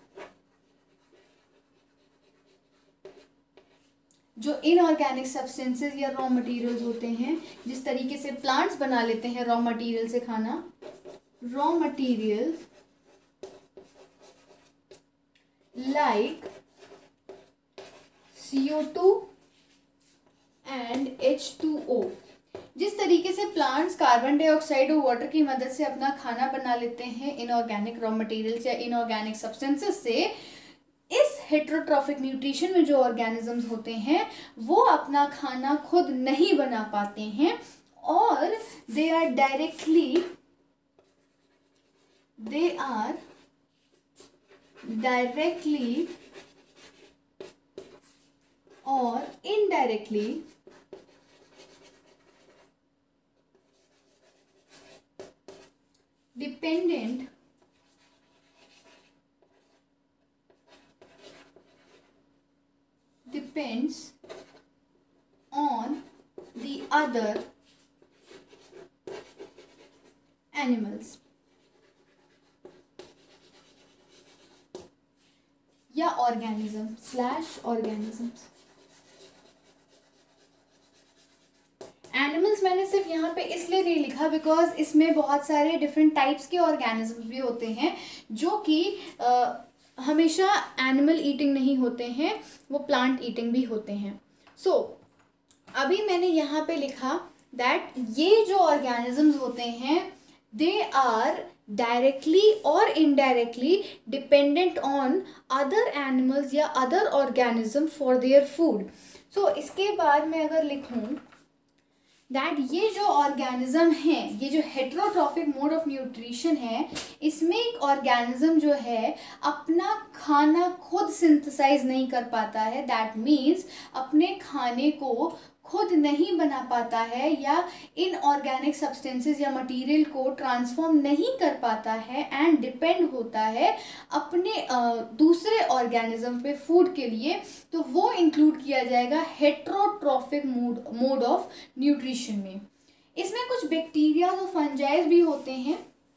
जो इनऑर्गेनिक सब्सटेंसेस या रॉ मटेरियल्स होते हैं, जिस तरीके से प्लांट्स बना लेते हैं रॉ मटेरियल से खाना, raw materials like C O two and H two O, जिस तरीके से प्लांट्स कार्बन डाइऑक्साइड और वाटर की मदद से अपना खाना बना लेते हैं इनऑर्गेनिक रॉ मटेरियल्स या इनऑर्गेनिक सब्सटेंसेस से, इस हेट्रोट्रॉफिक न्यूट्रिशन में जो ऑर्गेनिजम्स होते हैं वो अपना खाना खुद नहीं बना पाते हैं और they are directly they are directly और indirectly dependent depends on the other animals या organism slash organisms। एनिमल्स मैंने सिर्फ यहाँ पे इसलिए नहीं लिखा बिकॉज इसमें बहुत सारे डिफरेंट टाइप्स के ऑर्गेनिजम्स भी होते हैं जो कि हमेशा एनिमल ईटिंग नहीं होते हैं, वो प्लांट ईटिंग भी होते हैं। सो so, अभी मैंने यहाँ पे लिखा दैट ये जो ऑर्गेनिजम्स होते हैं दे आर डायरेक्टली और indirectly dependent on other animals या other organism for their food. So इसके बाद मैं अगर लिखूँ दैट ये जो ऑर्गेनिज्म है, ये जो हेट्रोट्रॉफिक मोड ऑफ न्यूट्रिशन है, इसमें एक ऑर्गेनिज्म जो है अपना खाना खुद सिंथेसाइज नहीं कर पाता है। दैट मीन्स अपने खाने को खुद नहीं बना पाता है या इन ऑर्गेनिक सब्सटेंसेस या मटेरियल को ट्रांसफॉर्म नहीं कर पाता है एंड डिपेंड होता है अपने दूसरे ऑर्गेनिज्म पे फूड के लिए, तो वो इंक्लूड किया जाएगा heterotrophic mode mode of nutrition में। इसमें कुछ बैक्टीरिया और फंजाइज भी होते हैं।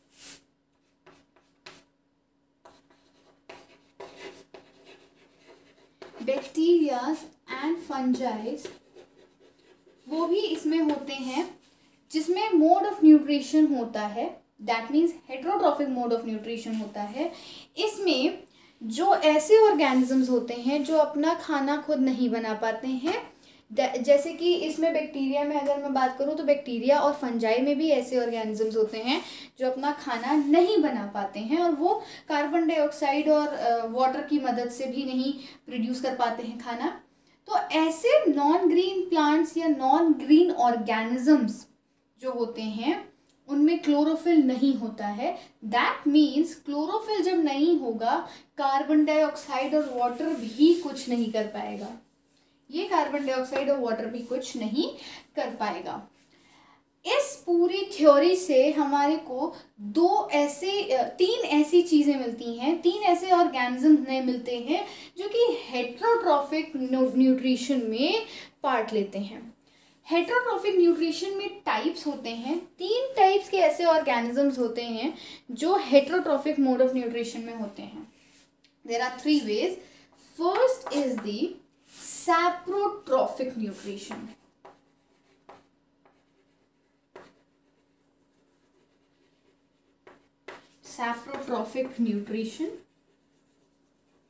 बैक्टीरिया एंड फंजाइज वो भी इसमें होते हैं जिसमें मोड ऑफ न्यूट्रिशन होता है, that means heterotrophic mode of nutrition होता है। इसमें जो ऐसे ऑर्गेनिजम्स होते हैं जो अपना खाना खुद नहीं बना पाते हैं, जैसे कि इसमें बैक्टीरिया में अगर मैं बात करूं तो बैक्टीरिया और फंजाई में भी ऐसे ऑर्गेनिजम्स होते हैं जो अपना खाना नहीं बना पाते हैं और वो कार्बन डाइऑक्साइड और वाटर की मदद से भी नहीं प्रोड्यूस कर पाते हैं खाना। तो ऐसे नॉन ग्रीन प्लांट्स या नॉन ग्रीन ऑर्गेनिजम्स जो होते हैं उनमें क्लोरोफिल नहीं होता है। दैट मीन्स क्लोरोफिल जब नहीं होगा कार्बन डाइऑक्साइड और वाटर भी कुछ नहीं कर पाएगा, ये कार्बन डाइऑक्साइड और वाटर भी कुछ नहीं कर पाएगा। इस पूरी थ्योरी से हमारे को दो ऐसे तीन ऐसी चीज़ें मिलती हैं, तीन ऐसे ऑर्गेनिजम्स नए मिलते हैं जो कि हेट्रोट्रॉफिक न्यूट्रिशन में पार्ट लेते हैं। हेट्रोट्रॉफिक न्यूट्रिशन में टाइप्स होते हैं, तीन टाइप्स के ऐसे ऑर्गेनिजम्स होते हैं जो हेट्रोट्रॉफिक मोड ऑफ न्यूट्रिशन में होते हैं। There are three ways. First is the saprotrophic nutrition. Saprotrophic nutrition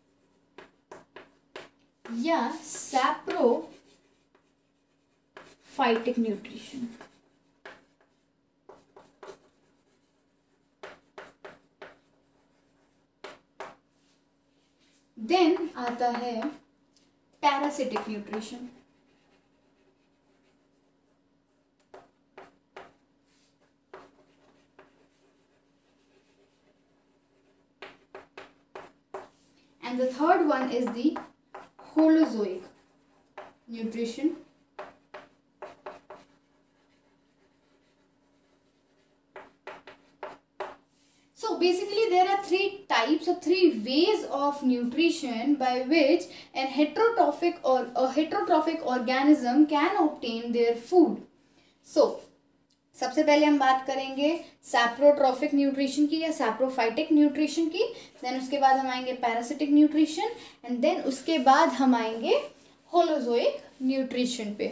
या सैप्रो फाइटिक न्यूट्रिशन। देन आता है parasitic nutrition. And the third one is the Holozoic nutrition. So basically there are three types or three ways of nutrition by which an heterotrophic or a heterotrophic organism can obtain their food. So सबसे पहले हम बात करेंगे सैप्रोट्रॉफिक nutrition की या saprophytic nutrition की, then उसके बाद हम आएंगे पैरासिटिक न्यूट्रिशन, एंड देन उसके बाद हम आएंगे होलोजोइक न्यूट्रिशन पे।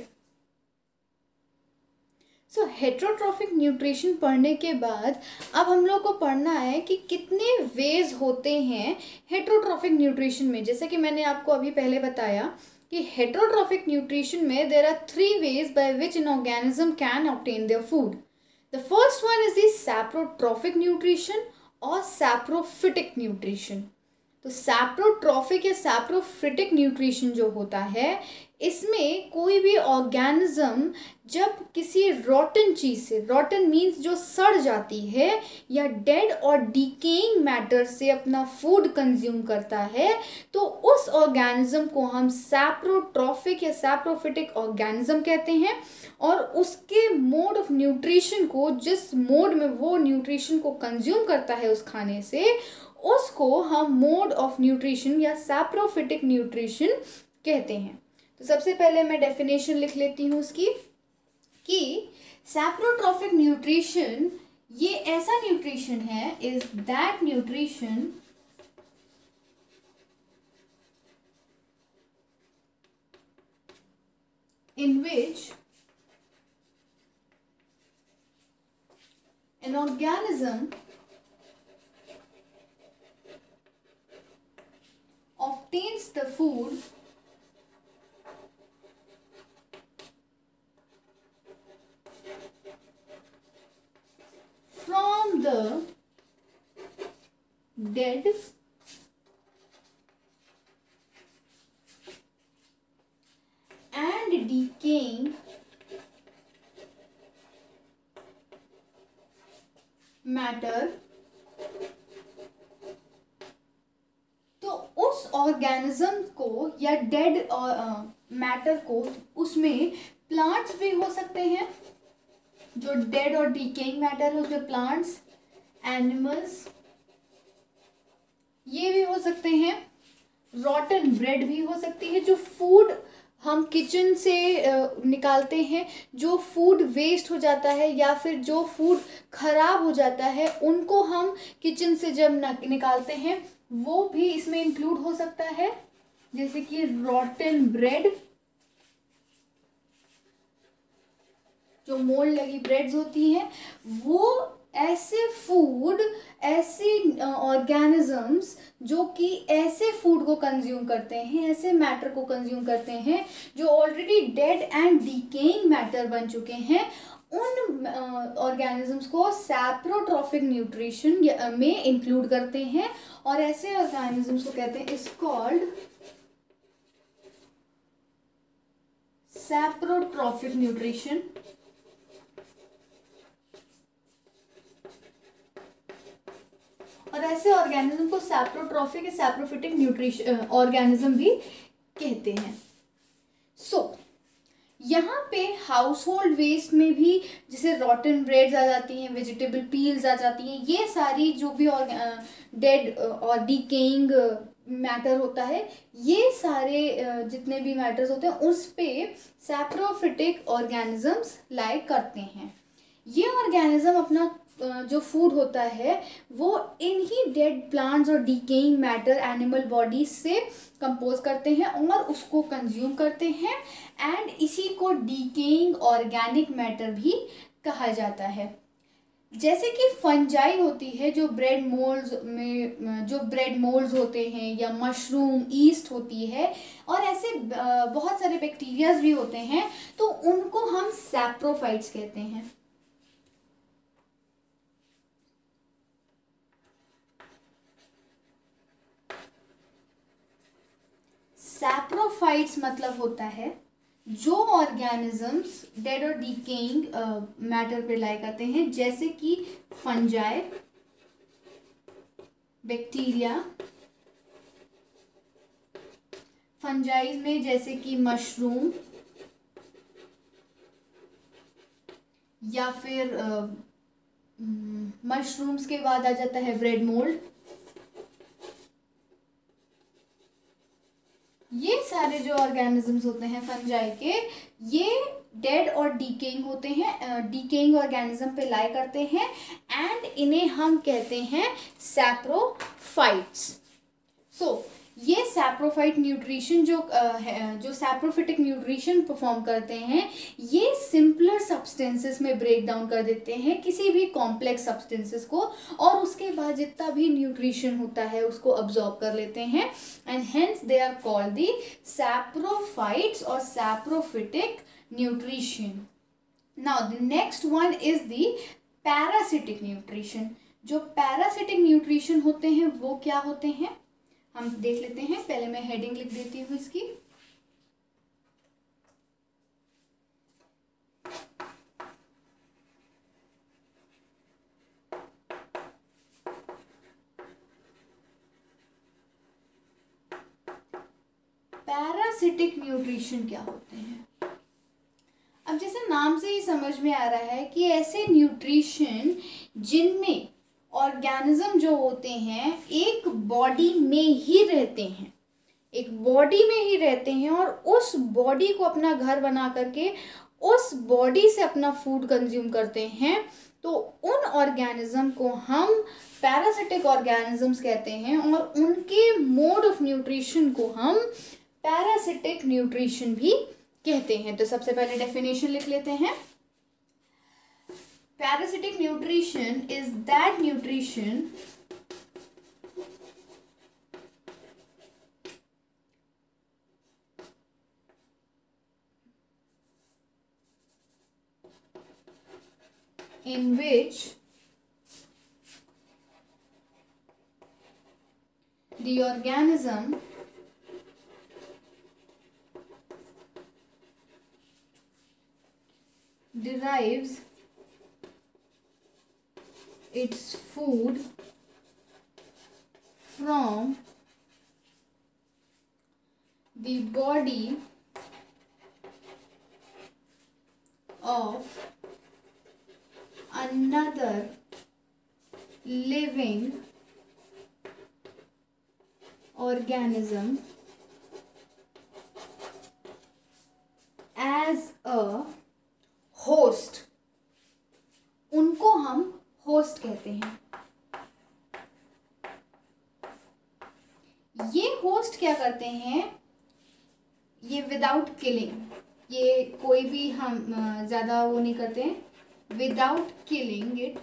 सो हेटेरोट्रॉफिक न्यूट्रिशन पढ़ने के बाद अब हम लोग को पढ़ना है कि कितने वेज होते हैं हेटेरोट्रॉफिक न्यूट्रिशन में। जैसे कि मैंने आपको अभी पहले बताया कि हेटेरोट्रॉफिक न्यूट्रिशन में there are three ways by which an organism can obtain their food. The first one is the saprotrophic nutrition और सैप्रोफिटिक न्यूट्रिशन। तो सैप्रोट्रॉफिक या सैप्रोफिटिक न्यूट्रिशन जो होता है, इसमें कोई भी ऑर्गेनिज्म जब किसी रॉटन चीज़ से, रॉटन मीन्स जो सड़ जाती है या डेड और डिकेइंग मैटर से अपना फूड कंज्यूम करता है, तो उस ऑर्गेनिज्म को हम सैप्रोट्रॉफिक या सैप्रोफिटिक ऑर्गेनिज्म कहते हैं। और उसके मोड ऑफ न्यूट्रिशन को, जिस मोड में वो न्यूट्रिशन को कंज्यूम करता है उस खाने से, उसको हम मोड ऑफ न्यूट्रिशन या सैप्रोफिटिक न्यूट्रिशन कहते हैं। तो सबसे पहले मैं डेफिनेशन लिख लेती हूँ उसकी कि सैप्रोट्रॉफिक न्यूट्रिशन ये ऐसा न्यूट्रिशन है, is that nutrition in which an organism obtains the food from the dead and decaying matter. तो उस ऑर्गेनिज्म को या डेड मैटर को, उसमें प्लांट्स भी हो सकते हैं, जो डेड और डिकेइंग मैटर है उसमें प्लांट्स, एनिमल्स ये भी हो सकते हैं, रॉटन ब्रेड भी हो सकती है, जो फूड हम किचन से निकालते हैं, जो फूड वेस्ट हो जाता है या फिर जो फूड खराब हो जाता है, उनको हम किचन से जब निकालते हैं वो भी इसमें इंक्लूड हो सकता है, जैसे कि रॉटन ब्रेड, जो मोल्ड लगी ब्रेड्स होती हैं, वो ऐसे फूड, ऐसे ऑर्गेनिजम्स जो कि ऐसे फूड को कंज्यूम करते हैं, ऐसे मैटर को कंज्यूम करते हैं जो already dead and decaying matter बन चुके हैं, उन ऑर्गेनिजम्स को सैप्रोट्रॉफिक न्यूट्रिशन में इंक्लूड करते हैं। और ऐसे ऑर्गेनिजम्स को कहते हैं, इज कॉल्ड सैप्रोट्रॉफिक न्यूट्रिशन। और ऐसे ऑर्गेनिज्म को सैप्रोट्रॉफिक या सैप्रोफिटिक न्यूट्रिशन ऑर्गेनिज्म भी कहते हैं। सो so, यहाँ पे हाउस होल्ड वेस्ट में भी जैसे रॉटन ब्रेड्स आ जाती हैं, वेजिटेबल पील्स आ जाती हैं, ये सारी जो भी डेड और डिकेइंग मैटर होता है, ये सारे जितने भी मैटर्स होते हैं उस पे सैप्रोफिटिक ऑर्गेनिजम्स लाइक करते हैं। ये ऑर्गेनिज्म अपना जो फूड होता है वो इन्हीं डेड प्लांट्स और डिकेइंग मैटर एनिमल बॉडीज से कंपोज करते हैं और उसको कंज्यूम करते हैं, एंड इसी को डिकेइंग ऑर्गेनिक मैटर भी कहा जाता है। जैसे कि फंजाई होती है जो ब्रेड मोल्ड्स में, जो ब्रेड मोल्ड्स होते हैं, या मशरूम, ईस्ट होती है, और ऐसे बहुत सारे बैक्टीरियाज भी होते हैं, तो उनको हम सैप्रोफाइट्स कहते हैं। सैप्रोफाइट्स मतलब होता है जो ऑर्गेनिजम्स डेड और डिकेइंग मैटर पे लाई करते हैं, जैसे कि फंजाई, बैक्टीरिया, फंजाई में जैसे कि मशरूम, या फिर मशरूम्स के बाद आ जाता है ब्रेड मोल्ड। ये सारे जो ऑर्गेनिजम्स होते हैं फंजाई के, ये डेड और डीकेइंग होते हैं, डीकेइंग ऑर्गेनिज्म पे लाई करते हैं, एंड इन्हें हम कहते हैं सैप्रोफाइट्स। सो so, ये सैप्रोफाइट न्यूट्रिशन जो है, जो सैप्रोफिटिक न्यूट्रिशन परफॉर्म करते हैं, ये सिंपलर सब्सटेंसेस में ब्रेक डाउन कर देते हैं किसी भी कॉम्प्लेक्स सब्सटेंसेस को, और उसके बाद जितना भी न्यूट्रिशन होता है उसको अब्जॉर्ब कर लेते हैं, and hence they are called the saprophytes और saprophytic nutrition. Now the next one is the parasitic nutrition. जो पैरासिटिक न्यूट्रिशन होते हैं वो क्या होते हैं, हम देख लेते हैं। पहले मैं हेडिंग लिख देती हूँ इसकी। पैरासिटिक न्यूट्रिशन क्या होते हैं? अब जैसे नाम से ही समझ में आ रहा है कि ऐसे न्यूट्रिशन जिनमें ऑर्गेनिज्म जो होते हैं एक बॉडी में ही रहते हैं, एक बॉडी में ही रहते हैं, और उस बॉडी को अपना घर बना करके उस बॉडी से अपना फूड कंज्यूम करते हैं, तो उन ऑर्गेनिज्म को हम पैरासिटिक ऑर्गेनिजम्स कहते हैं, और उनके मोड ऑफ न्यूट्रिशन को हम पैरासिटिक न्यूट्रिशन भी कहते हैं। तो सबसे पहले डेफिनेशन लिख लेते हैं। Parasitic nutrition is that nutrition in which the organism derives its food from the body of another living organism as a host। उनको हम होस्ट कहते हैं। ये होस्ट क्या करते हैं, ये विदाउट किलिंग, ये कोई भी हम ज़्यादा वो नहीं करते हैं, विदाउट किलिंग इट,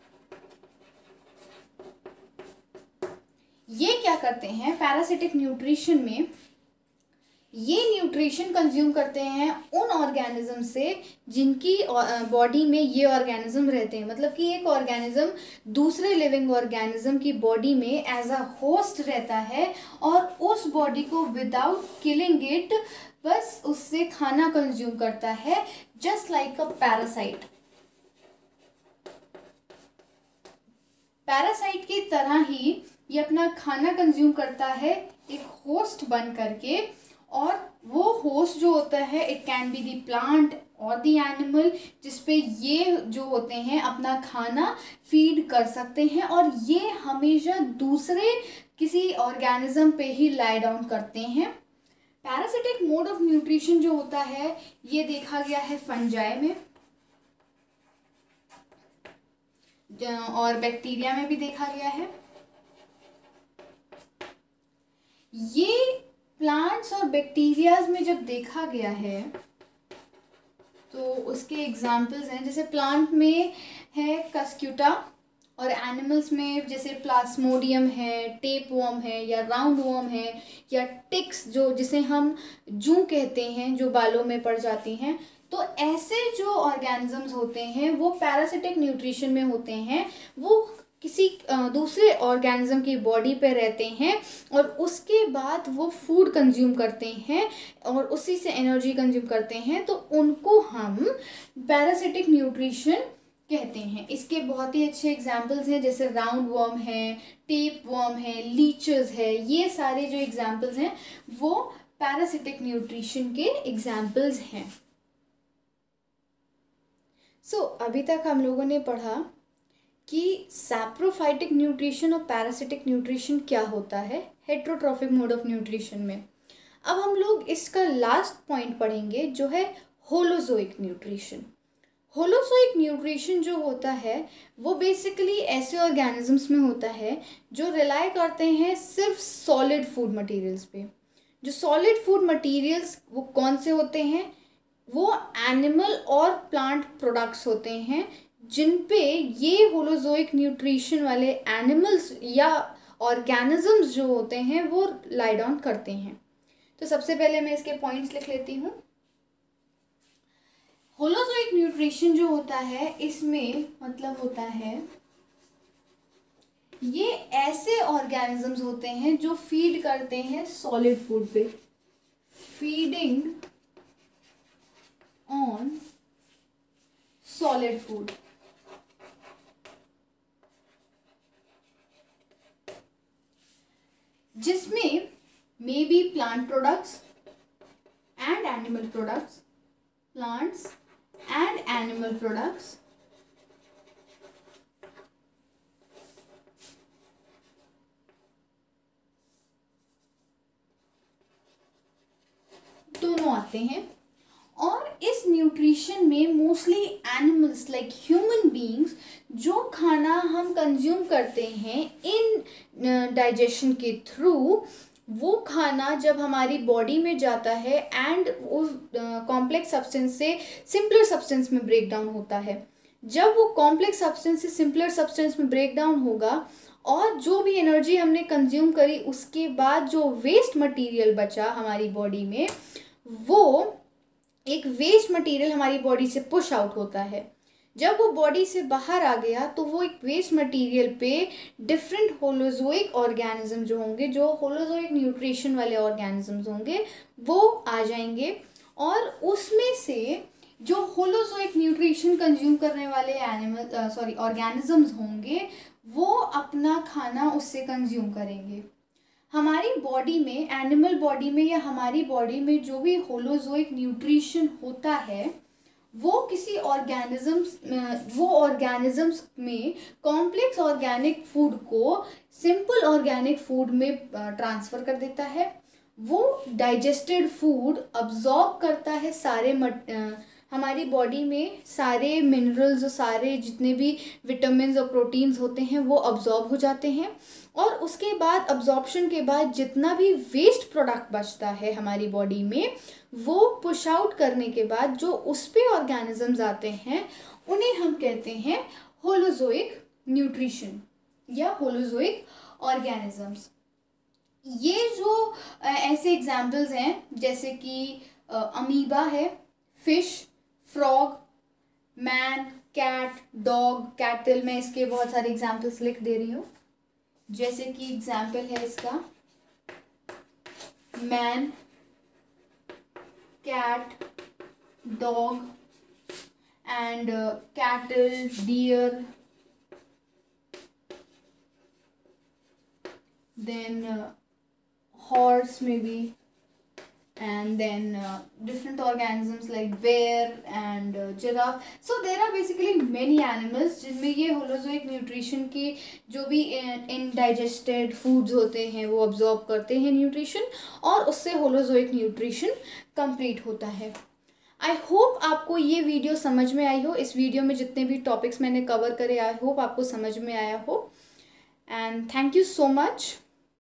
ये क्या करते हैं पैरासिटिक न्यूट्रिशन में, ये न्यूट्रिशन कंज्यूम करते हैं उन ऑर्गेनिज्म से जिनकी बॉडी में ये ऑर्गेनिज्म रहते हैं। मतलब कि एक ऑर्गेनिज्म दूसरे लिविंग ऑर्गेनिज्म की बॉडी में एज अ होस्ट रहता है, और उस बॉडी को विदाउट किलिंग इट बस उससे खाना कंज्यूम करता है, just like a parasite. Parasite की तरह ही ये अपना खाना कंज्यूम करता है एक होस्ट बन करके, और वो होस्ट जो होता है it can be the plant और दी एनिमल, जिसपे ये जो होते हैं अपना खाना फीड कर सकते हैं, और ये हमेशा दूसरे किसी ऑर्गेनिज्म पे ही लाई डाउन करते हैं। पैरासिटिक मोड ऑफ न्यूट्रिशन जो होता है ये देखा गया है फंजाई में, और बैक्टीरिया में भी देखा गया है। ये प्लांट्स और बैक्टीरियाज में जब देखा गया है तो उसके एग्जाम्पल्स हैं, जैसे प्लांट में है कस्क्यूटा और एनिमल्स में जैसे प्लाज्मोडियम है, टेप वर्म है या राउंड वर्म है या टिक्स जो जिसे हम जू कहते हैं जो बालों में पड़ जाती हैं। तो ऐसे जो ऑर्गेनिजम्स होते हैं वो पैरासिटिक न्यूट्रिशन में होते हैं, वो किसी दूसरे ऑर्गेनिज्म की बॉडी पे रहते हैं और उसके बाद वो फूड कंज्यूम करते हैं और उसी से एनर्जी कंज्यूम करते हैं, तो उनको हम पैरासिटिक न्यूट्रिशन कहते हैं। इसके बहुत ही अच्छे एग्जाम्पल्स हैं, जैसे राउंड वर्म है, टेप वर्म है, लीचेस है, ये सारे जो एग्जाम्पल्स हैं वो पैरासिटिक न्यूट्रिशन के एग्जाम्पल्स हैं। सो so, अभी तक हम लोगों ने पढ़ा कि सैप्रोफाइटिक न्यूट्रिशन और पैरासिटिक न्यूट्रिशन क्या होता है हेट्रोट्रॉफिक मोड ऑफ न्यूट्रिशन में। अब हम लोग इसका लास्ट पॉइंट पढ़ेंगे जो है होलोजोइक न्यूट्रिशन। होलोजोइक न्यूट्रिशन जो होता है वो बेसिकली ऐसे ऑर्गेनिजम्स में होता है जो रिलाई करते हैं सिर्फ सॉलिड फूड मटेरियल्स पे। जो सॉलिड फूड मटेरियल्स वो कौन से होते हैं? वो एनिमल और प्लांट प्रोडक्ट्स होते हैं जिन पे ये होलोजोइक न्यूट्रिशन वाले एनिमल्स या ऑर्गेनिजम्स जो होते हैं वो लाई डाउन करते हैं। तो सबसे पहले मैं इसके पॉइंट्स लिख लेती हूँ। होलोजोइक न्यूट्रिशन जो होता है इसमें मतलब होता है ये ऐसे ऑर्गेनिजम्स होते हैं जो फीड करते हैं सॉलिड फूड पे, फीडिंग ऑन सॉलिड फूड। जिसमें may be plant products and animal products, plants and animal products, दोनों आते हैं। और इस न्यूट्रिशन में mostly animals like human beings जो खाना हम कंज्यूम करते हैं इन डाइजेशन के थ्रू, वो खाना जब हमारी बॉडी में जाता है एंड वो कॉम्प्लेक्स सब्सटेंस से सिंपलर सब्सटेंस में ब्रेक डाउन होता है। जब वो कॉम्प्लेक्स सब्सटेंस से सिंपलर सब्सटेंस में ब्रेक डाउन होगा और जो भी एनर्जी हमने कंज्यूम करी उसके बाद जो वेस्ट मटेरियल बचा हमारी बॉडी में, वो एक वेस्ट मटेरियल हमारी बॉडी से पुश आउट होता है। जब वो बॉडी से बाहर आ गया तो वो एक वेस्ट मटेरियल पे डिफरेंट होलोजोइक ऑर्गेनिज्म जो होंगे, जो होलोजोइक न्यूट्रिशन वाले ऑर्गेनिजम्स होंगे, वो आ जाएंगे और उसमें से जो होलोजोइक न्यूट्रिशन कंज्यूम करने वाले एनिमल सॉरी ऑर्गेनिजम्स होंगे वो अपना खाना उससे कंज्यूम करेंगे। हमारी बॉडी में, एनिमल बॉडी में या हमारी बॉडी में जो भी होलोजोइक न्यूट्रिशन होता है वो किसी ऑर्गेनिजम्स वो ऑर्गेनिजम्स में कॉम्प्लेक्स ऑर्गेनिक फूड को सिंपल ऑर्गेनिक फूड में ट्रांसफ़र कर देता है। वो डाइजेस्टेड फूड अब्जॉर्ब करता है, सारे मट हमारी बॉडी में सारे मिनरल्स और सारे जितने भी विटामिन्स और प्रोटीन्स होते हैं वो अब्जॉर्ब हो जाते हैं और उसके बाद अब्जॉर्प्शन के बाद जितना भी वेस्ट प्रोडक्ट बचता है हमारी बॉडी में वो पुश आउट करने के बाद जो उस पे ऑर्गेनिजम्स आते हैं उन्हें हम कहते हैं होलोजोइक न्यूट्रिशन या होलोजोइक ऑर्गेनिजम्स। ये जो ऐसे एग्जाम्पल्स हैं जैसे कि अमीबा है, fish, frog, man, cat, dog, cattle, मैं इसके बहुत सारे एग्जाम्पल्स लिख दे रही हूँ। जैसे कि एग्जाम्पल है इसका man, cat, dog and cattle, deer, then uh, horse maybe, and then uh, different organisms like bear and uh, giraffe. So there are basically many animals जिनमें ये होलोजोइक न्यूट्रिशन के जो भी इनडाइजेस्टेड फूड्स होते हैं वो अब्जॉर्ब करते हैं न्यूट्रिशन और उससे होलोजोइक न्यूट्रिशन कंप्लीट होता है। आई होप आपको ये वीडियो समझ में आई हो। इस वीडियो में जितने भी टॉपिक्स मैंने कवर करे आई होप आपको समझ में आया हो। And thank you so much.